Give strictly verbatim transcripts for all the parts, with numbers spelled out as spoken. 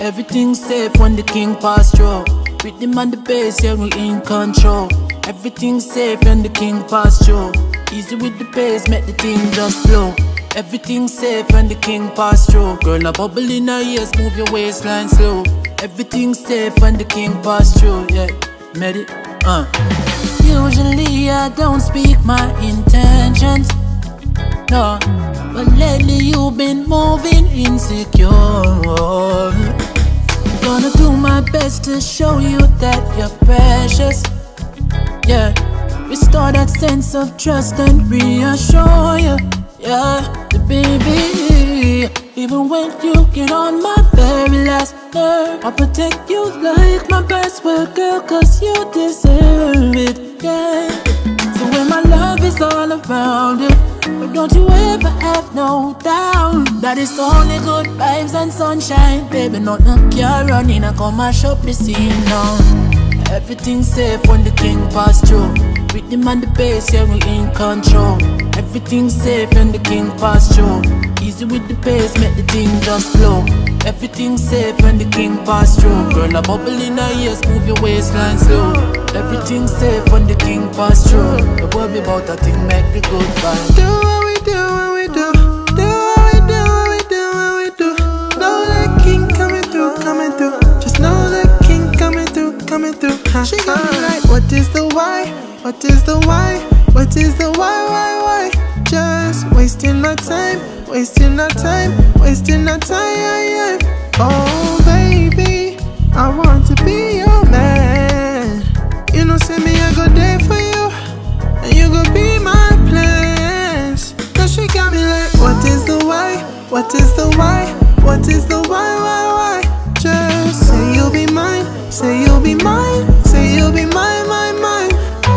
Everything's safe when the king pass through. Rhythm and the bass, yeah, we in control. Everything's safe when the king pass through. Easy with the pace, make the thing just flow. Everything's safe when the king pass through. Girl, a bubble in her ears, move your waistline slow. Everything's safe when the king pass through, yeah. Medi, uh. Usually I don't speak my intentions, no, but lately you've been moving insecure. Gonna do my best to show you that you're precious, yeah. Restore that sense of trust and reassure you, yeah. The baby, even when you get on my very last nerve, I'll protect you like my best work, girl, cause you deserve it, yeah. So when my love is all around you, but don't you ever have no doubt that it's only good vibes and sunshine, baby. Nothing can run in and come mash up the scene now. Everything's safe when the king pass through. Rhythm and the bass, yeah, we in control. Everything's safe when the king pass through. Easy with the pace, make the thing just flow. Everything's safe when the king pass through. Girl, a bubble in her ears, move your waistline slow. Everything's safe when the king pass through. The worry about that thing, make the good vibe. Do what we do, what we do. Do what we do, what we do, what we do. Know that king coming through, coming through. Just know that king coming through, coming through. Ha, she got me like, what is the why? What is the why? What is the why, why, why? Just wasting my time, wasting my time, wasting my time. Oh baby, I want to be your man. You know, send me I go there for you, and you go be my plans. Now she got me like, what is the why? What is the why? What is the why, why, why? Just say you'll be mine, say you'll be mine, say you'll be mine, mine, mine.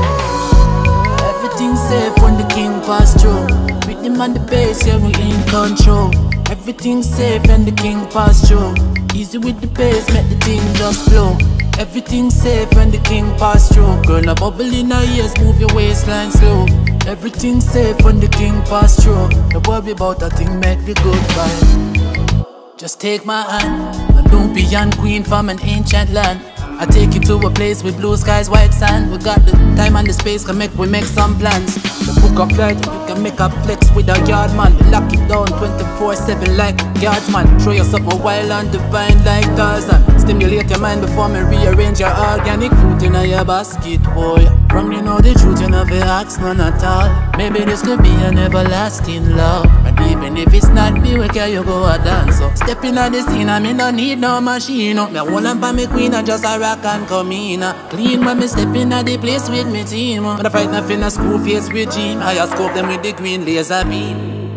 Everything's safe when the king pass through. Rhythm and the bass, yeah, we in control. Everything's safe when the king pass through. Easy with the pace, make the thing just flow. Everything's safe when the king pass through. Girl, a bubble in her ears, move your waistline slow. Everything's safe when the king pass through. Don't worry about that thing, make the good vibe. Just take my hand, a Nubian queen from an ancient land. I take you to a place with blue skies, white sand. We got the time and the space, can make we make some plans. The book of flight, we can make a flex with a yard man. We lock it down twenty-four seven like guardsman. Throw you something wild and divine like Tarzan. Stimulate your mind before me rearrange your organic fruit in your basket, boy. From you know the truth, you never ask none at all. Maybe this could be an everlasting love. And even if it's not me, we can you go a dance. So step in on the scene, I mean, don't need no machine. Me hold on by me queen, I just a rock and come in. Clean when me step in at the place with me team. But I fight nothing a screw face with Gene. I scope them with the green laser beam.